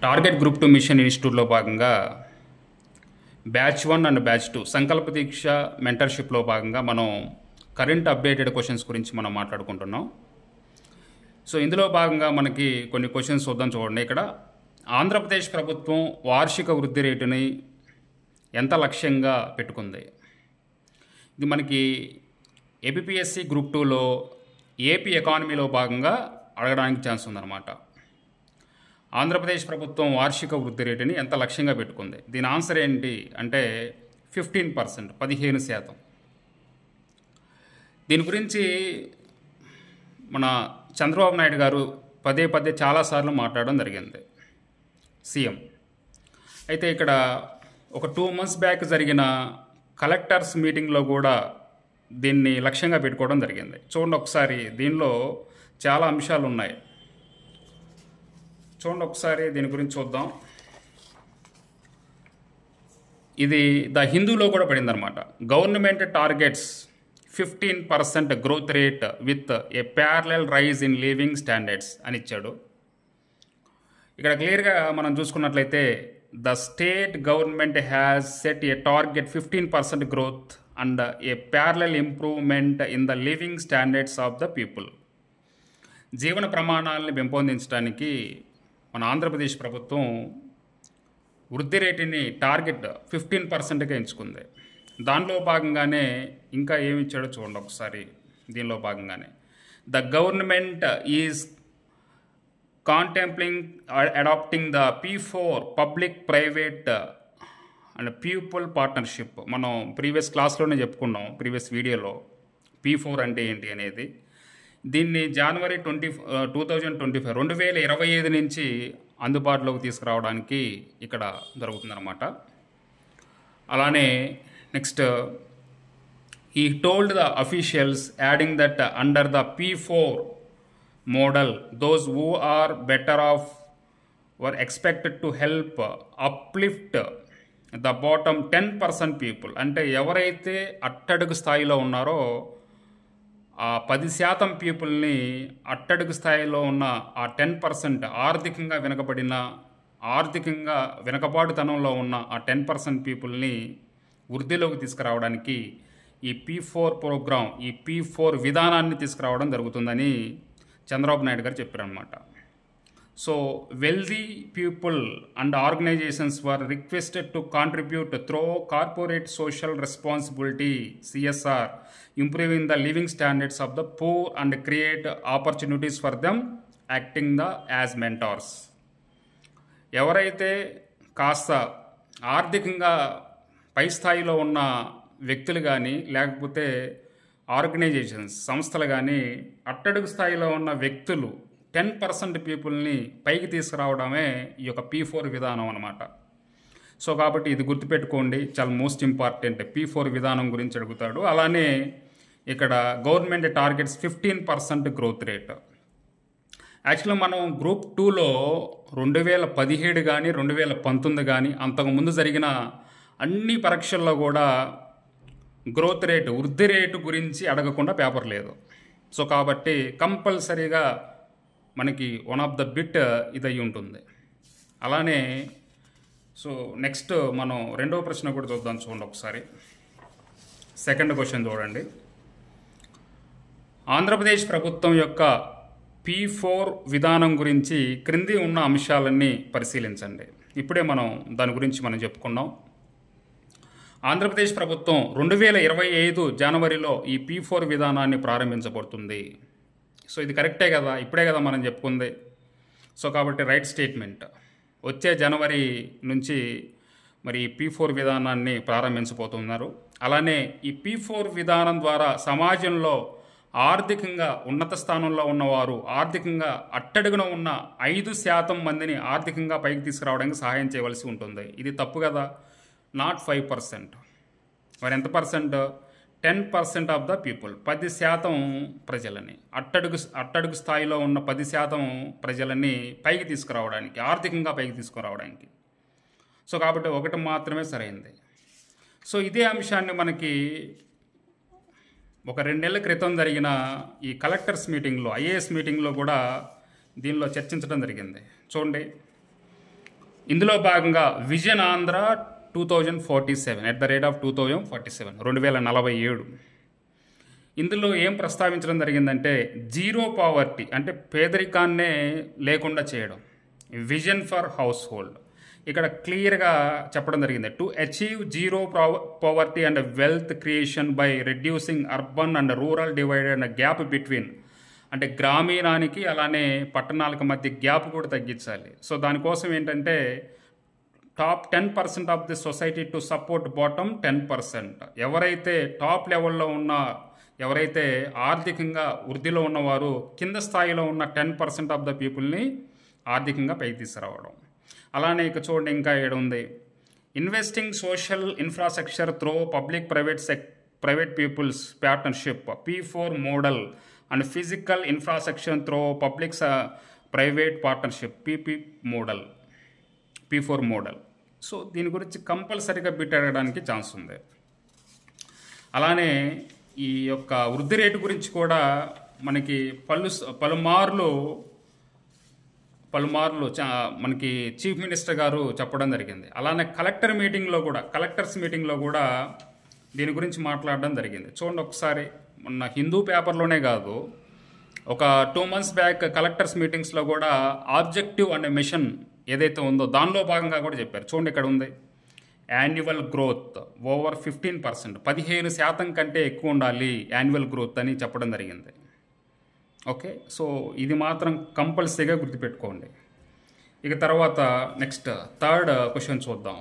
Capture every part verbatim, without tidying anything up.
Target group two mission ఇన్స్టిట్యూట్లో భాగంగా batch one and batch two సంకల్ప దీక్ష మెంటర్షిప్లో భాగంగా మనం కరెంట్ అప్డేటెడ్ క్వశ్చన్స్ గురించి మనం మాట్లాడుకుంటున్నాం. సో ఇందులో భాగంగా మనకి కొన్ని క్వశ్చన్స్ చూద్దాం. చూడండి, ఇక్కడ ఆంధ్రప్రదేశ్ ప్రభుత్వం వార్షిక వృద్ధి రేటుని ఎంత లక్ష్యంగా పెట్టుకుంది? ఇది మనకి ఏపీఎస్సి గ్రూప్ టూలో ఏపీ ఎకానమీలో భాగంగా అడగడానికి ఛాన్స్ ఉందన్నమాట. ఆంధ్రప్రదేశ్ ప్రభుత్వం వార్షిక వృద్ధి రేటుని ఎంత లక్ష్యంగా పెట్టుకుంది? దీని ఆన్సర్ ఏంటి అంటే ఫిఫ్టీన్ పర్సెంట్ పదిహేను శాతం. దీని గురించి మన చంద్రబాబు నాయుడు గారు పదే పదే చాలాసార్లు మాట్లాడడం జరిగింది, సీఎం. అయితే ఇక్కడ ఒక టూ మంత్స్ బ్యాక్ జరిగిన కలెక్టర్స్ మీటింగ్లో కూడా దీన్ని లక్ష్యంగా పెట్టుకోవడం జరిగింది. చూడండి ఒకసారి, దీనిలో చాలా అంశాలు ఉన్నాయి. చూడండి ఒకసారి, దీని గురించి చూద్దాం. ఇది ద హిందూలో కూడా పడిందనమాట. Government targets fifteen percent growth rate with a parallel rise in living standards అని ఇచ్చాడు. ఇక్కడ క్లియర్గా మనం చూసుకున్నట్లయితే the state government has set a target fifteen percent growth and a parallel improvement in the living standards of the people. జీవన ప్రమాణాలను పెంపొందించడానికి మన ఆంధ్రప్రదేశ్ ప్రభుత్వం వృద్ధి రేటుని టార్గెట్ ఫిఫ్టీన్ పర్సెంట్గా ఎంచుకుంది. దానిలో భాగంగానే ఇంకా ఏమి ఇచ్చాడో చూడండి ఒకసారి. దీనిలో భాగంగానే the government is contemplating adopting the P four public private and people partnership. మనం ప్రీవియస్ క్లాస్లోనే చెప్పుకున్నాం, ప్రీవియస్ వీడియోలో పీ ఫోర్ అంటే ఏంటి అనేది. దీన్ని జనవరి twenty two thousand twenty five రెండు వేల ఇరవై ఐదు నుంచి అందుబాటులోకి తీసుకురావడానికి ఇక్కడ జరుగుతుందన్నమాట. అలానే నెక్స్ట్ ఈ told the officials adding that under the P four model those who are better off were expected to help uplift the bottom ten percent people. అంటే ఎవరైతే అట్టడుగు స్థాయిలో ఉన్నారో ఆ పది శాతం పీపుల్ని, అట్టడుగు స్థాయిలో ఉన్న ఆ టెన్ పర్సెంట్ ఆర్థికంగా వెనుకబడిన, ఆర్థికంగా వెనుకబాటుతనంలో ఉన్న ఆ టెన్ పర్సెంట్ పీపుల్ని వృద్ధిలోకి తీసుకురావడానికి ఈ పీ ఫోర్ ప్రోగ్రామ్, ఈ పీ ఫోర్ విధానాన్ని తీసుకురావడం జరుగుతుందని చంద్రబాబు నాయుడు గారు చెప్పారనమాట. So wealthy people and organisations were requested to contribute through corporate social responsibility CSR, improving the living standards of the poor and create opportunities for them acting the as mentors. ఎవరైతే కాస్త ఆర్థికంగా పై స్థాయిలో ఉన్న వ్యక్తులు కానీ, లేకపోతే ఆర్గనైజేషన్స్, సంస్థలు కానీ, అట్టడుగు స్థాయిలో ఉన్న వ్యక్తులు టెన్ పర్సెంట్ పీపుల్ని పైకి తీసుకురావడమే ఈ యొక్క పీ ఫోర్ విధానం అనమాట. సో కాబట్టి ఇది గుర్తుపెట్టుకోండి, చాలా మోస్ట్ ఇంపార్టెంట్. పీ ఫోర్ విధానం గురించి అడుగుతాడు. అలానే ఇక్కడ government targets fifteen percent growth rate. యాక్చువల్గా మనం గ్రూప్ టూలో రెండు వేల పదిహేడు కానీ రెండు వేల పంతొమ్మిది కానీ అంతకుముందు జరిగిన అన్ని పరీక్షల్లో కూడా గ్రోత్ రేటు, వృద్ధి రేటు గురించి అడగకుండా పేపర్ లేదు. సో కాబట్టి కంపల్సరీగా మనకి వన్ ఆఫ్ ద బిట్ ఇది అయి ఉంటుంది. అలానే సో నెక్స్ట్ మనం రెండవ ప్రశ్న కూడా చూద్దాం. చూడండి ఒకసారి, సెకండ్ క్వశ్చన్ చూడండి. ఆంధ్రప్రదేశ్ ప్రభుత్వం యొక్క పీ ఫోర్ విధానం గురించి క్రింది ఉన్న అంశాలన్నీ పరిశీలించండి. ఇప్పుడే మనం దాని గురించి మనం చెప్పుకున్నాం. ఆంధ్రప్రదేశ్ ప్రభుత్వం రెండు వేల ఇరవై ఐదు జనవరిలో ఈ పీ ఫోర్ విధానాన్ని ప్రారంభించబడుతుంది. సో ఇది కరెక్టే కదా, ఇప్పుడే కదా మనం చెప్పుకుంది. సో కాబట్టి రైట్ స్టేట్మెంట్. వచ్చే జనవరి నుంచి మరి పీ ఫోర్ విధానాన్ని ప్రారంభించబోతున్నారు. అలానే ఈ పీ ఫోర్ విధానం ద్వారా సమాజంలో ఆర్థికంగా ఉన్నత స్థానంలో ఉన్నవారు, ఆర్థికంగా అట్టడుగున ఉన్న ఐదు శాతం మందిని ఆర్థికంగా పైకి తీసుకురావడానికి సహాయం చేయవలసి ఉంటుంది. ఇది తప్పు కదా, నాట్ ఫైవ్ పర్సెంట్. మరి ఎంత percent? Ten percent of the people, పది శాతం ప్రజలని, అట్టడుగు అట్టడుగు స్థాయిలో ఉన్న పది శాతం ప్రజలని పైకి తీసుకురావడానికి, ఆర్థికంగా పైకి తీసుకురావడానికి. సో కాబట్టి ఒకటి మాత్రమే సరైంది. సో ఇదే అంశాన్ని మనకి ఒక రెండు నెలల క్రితం జరిగిన ఈ కలెక్టర్స్ మీటింగ్లో, ఐఏఎస్ మీటింగ్లో కూడా దీనిలో చర్చించడం జరిగింది. చూడండి, ఇందులో భాగంగా vision Andhra two thousand forty seven at the rate of two thousand forty seven రెండు వేల నలభై ఏడు ఇందులో ఏం ప్రస్తావించడం జరిగిందంటే జీరో పావర్టీ అంటే పేదరికాన్నే లేకుండా చేయడం, విజన్ ఫర్ హౌస్ హోల్డ్. ఇక్కడ క్లియర్గా చెప్పడం జరిగింది, to achieve zero poverty and wealth creation by reducing urban and rural divide and gap between, అంటే గ్రామీణానికి అలానే పట్టణాలకు మధ్య గ్యాప్ కూడా తగ్గించాలి. సో దానికోసం ఏంటంటే top ten percent of the society to support bottom ten percent. ఎవరైతే టాప్ లెవెల్లో ఉన్న, ఎవరైతే ఆర్థికంగా వృద్ధిలో ఉన్నవారు కింద స్థాయిలో ఉన్న టెన్ పర్సెంట్ ఆఫ్ ద పీపుల్ని ఆర్థికంగా పైకి తీసుకురావడం. అలానే ఇక చూడండి ఇంకా ఏడు ఉంది, investing social infrastructure through public private sec private people's partnership P four model and physical infrastructure through public private partnership PP model P four model. So దీని గురించి కంపల్సరీగా బిట్ అడగడానికి ఛాన్స్ ఉంది. అలానే ఈ యొక్క వృద్ధి రేటు గురించి కూడా మనకి పలు పలుమార్లు పలుమార్లు చా మనకి చీఫ్ మినిస్టర్ గారు చెప్పడం జరిగింది. అలానే కలెక్టర్ మీటింగ్లో కూడా కలెక్టర్స్ మీటింగ్లో కూడా దీని గురించి మాట్లాడడం జరిగింది. చూడండి ఒకసారి, మొన్న హిందూ పేపర్లోనే కాదు, ఒక టూ మంత్స్ బ్యాక్ కలెక్టర్స్ మీటింగ్స్లో కూడా ఆబ్జెక్టివ్ అనే మిషన్ ఏదైతే ఉందో దానిలో భాగంగా కూడా చెప్పారు. చూడండి ఇక్కడ ఉంది, annual growth over fifteen percent పదిహేను శాతం కంటే ఎక్కువ ఉండాలి యాన్యువల్ గ్రోత్ అని చెప్పడం జరిగింది. ఓకే, సో ఇది మాత్రం కంపల్సరీగా గుర్తుపెట్టుకోండి. ఇక తర్వాత నెక్స్ట్ థర్డ్ క్వశ్చన్ చూద్దాం.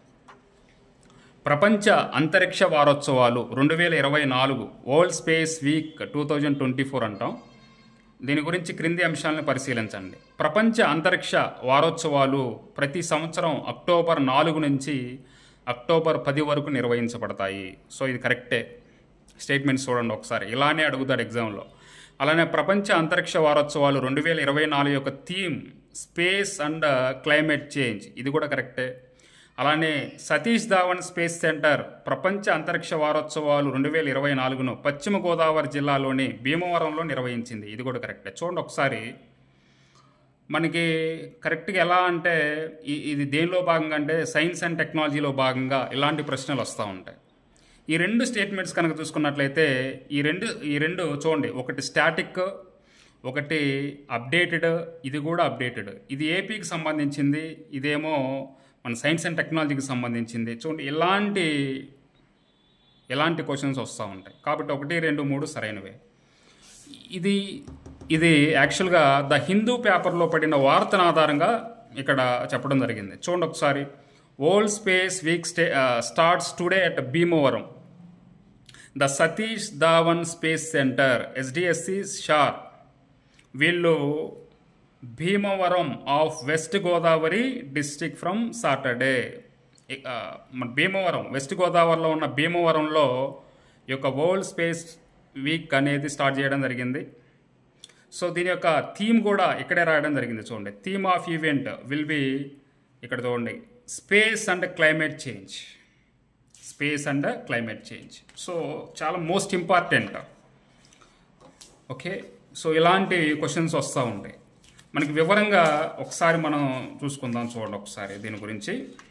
ప్రపంచ అంతరిక్ష వారోత్సవాలు రెండు వేల ఇరవై నాలుగు world space week two thousand twenty four అంటాం. దీని గురించి క్రింది అంశాలను పరిశీలించండి. ప్రపంచ అంతరిక్ష వారోత్సవాలు ప్రతి సంవత్సరం అక్టోబర్ నాలుగు నుంచి అక్టోబర్ పది వరకు నిర్వహించబడతాయి. సో ఇది కరెక్టే స్టేట్మెంట్స్ చూడండి ఒకసారి, ఇలానే అడుగుతాడు ఎగ్జామ్లో. అలానే ప్రపంచ అంతరిక్ష వారోత్సవాలు రెండు వేల ఇరవై నాలుగు యొక్క theme space and climate change, ఇది కూడా కరెక్టే. అలానే సతీష్ ధావన్ స్పేస్ సెంటర్ ప్రపంచ అంతరిక్ష వారోత్సవాలు రెండు వేల ఇరవై నాలుగును పశ్చిమ గోదావరి జిల్లాలోని భీమవరంలో నిర్వహించింది, ఇది కూడా కరెక్టే. చూడండి ఒకసారి, మనకి కరెక్ట్గా ఎలా అంటే ఇది దేనిలో భాగంగా అంటే సైన్స్ అండ్ టెక్నాలజీలో భాగంగా ఇలాంటి ప్రశ్నలు వస్తూ ఉంటాయి. ఈ రెండు స్టేట్మెంట్స్ కనుక చూసుకున్నట్లయితే ఈ రెండు ఈ రెండు చూడండి, ఒకటి స్టాటిక్, ఒకటి అప్డేటెడ్, ఇది కూడా అప్డేటెడ్. ఇది ఏపీకి సంబంధించింది, ఇదేమో మన సైన్స్ అండ్ టెక్నాలజీకి సంబంధించింది. చూడండి ఇలాంటి ఎలాంటి క్వశ్చన్స్ వస్తూ ఉంటాయి. కాబట్టి ఒకటి రెండు మూడు సరైనవే. ఇది ఇది యాక్చువల్గా ద హిందూ పేపర్లో పడిన వార్తను ఆధారంగా ఇక్కడ చెప్పడం జరిగింది. చూడండి ఒకసారి, world space week stay starts today at Bhimavaram. The Satish Dhawan space centre SDSC SHAR వీళ్ళు Bhimavaram of West Godavari district from Saturday. మన భీమవరం వెస్ట్ గోదావరిలో ఉన్న భీమవరంలో ఈ యొక్క వరల్డ్ స్పేస్ వీక్ అనేది స్టార్ట్ చేయడం జరిగింది. సో దీని యొక్క థీమ్ కూడా ఇక్కడే రాయడం జరిగింది. చూడండి, theme of event will be ఇక్కడ చూడండి, space and climate change, space and climate change. So చాలా మోస్ట్ ఇంపార్టెంట్. ఓకే, సో ఇలాంటి క్వశ్చన్స్ వస్తూ ఉంటాయి. మనకి వివరంగా ఒకసారి మనం చూసుకుందాం. చూడండి ఒకసారి దీని గురించి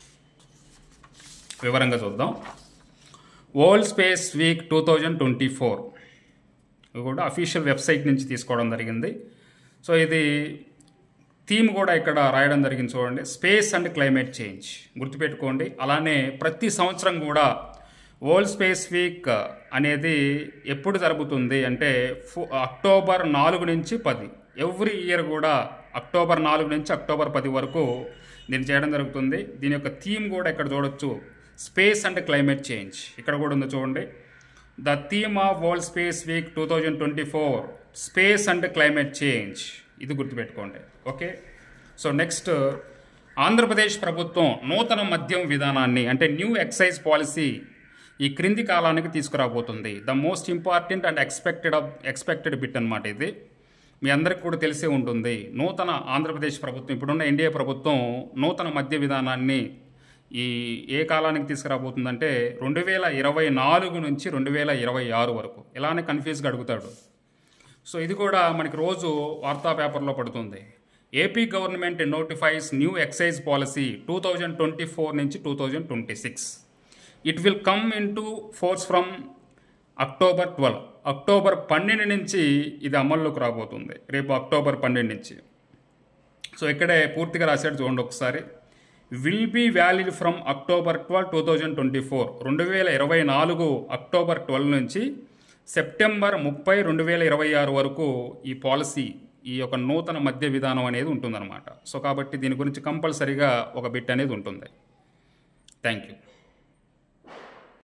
వివరంగా చూద్దాం. World space week two thousand twenty four ఇది కూడా అఫీషియల్ వెబ్సైట్ నుంచి తీసుకోవడం జరిగింది. సో ఇది థీమ్ కూడా ఇక్కడ రాయడం జరిగింది. చూడండి, స్పేస్ అండ్ క్లైమేట్ చేంజ్ గుర్తుపెట్టుకోండి. అలానే ప్రతి సంవత్సరం కూడా వరల్డ్ స్పేస్ వీక్ అనేది ఎప్పుడు జరుగుతుంది అంటే అక్టోబర్ నాలుగు నుంచి పది, ఎవ్రీ ఇయర్ కూడా అక్టోబర్ నాలుగు నుంచి అక్టోబర్ పది వరకు దీన్ని చేయడం జరుగుతుంది. దీని యొక్క థీమ్ కూడా ఇక్కడ చూడొచ్చు, స్పేస్ అండ్ క్లైమేట్ చేంజ్. ఇక్కడ కూడా ఉంది చూడండి, the theme of world space week two thousand twenty four space and climate change, ఇది గుర్తుపెట్టుకోండి. ఓకే, సో నెక్స్ట్, ఆంధ్రప్రదేశ్ ప్రభుత్వం నూతన మద్యం విధానాన్ని అంటే న్యూ ఎక్సైజ్ పాలసీ ఈ క్రింది కాలానికి తీసుకురాబోతుంది. The most important and expected of expected bit అనమాట ఇది. మీ అందరికి కూడా తెలిసే ఉంటుంది. నూతన ఆంధ్రప్రదేశ్ ప్రభుత్వం, ఇప్పుడున్న ఎన్డీఏ ప్రభుత్వం నూతన మద్య విధానాన్ని ఈ ఏ కాలానికి తీసుకురాబోతుందంటే రెండు వేల ఇరవై నాలుగు నుంచి రెండు వేల ఇరవై ఆరు వరకు. ఇలానే కన్ఫ్యూజ్గా అడుగుతాడు. సో ఇది కూడా మనకి రోజు వార్తా పేపర్లో పడుతుంది. AP government notifies new excise policy two thousand twenty four నుంచి two thousand twenty six it will come in to force from October twelve October పన్నెండు నుంచి ఇది అమల్లోకి రాబోతుంది, రేపు అక్టోబర్ పన్నెండు నుంచి. సో ఇక్కడే పూర్తిగా రాశాడు చూడండి ఒకసారి. Will be valid from October twelve two thousand twenty four రెండు వేల ఇరవై నాలుగు అక్టోబర్ ట్వెల్వ్ నుంచి సెప్టెంబర్ ముప్పై రెండు వేల ఇరవై ఆరు వరకు ఈ పాలసీ, ఈ యొక్క నూతన మద్య విధానం అనేది ఉంటుందన్నమాట. సో కాబట్టి దీని గురించి కంపల్సరీగా ఒక బిట్ అనేది ఉంటుంది. Thank you.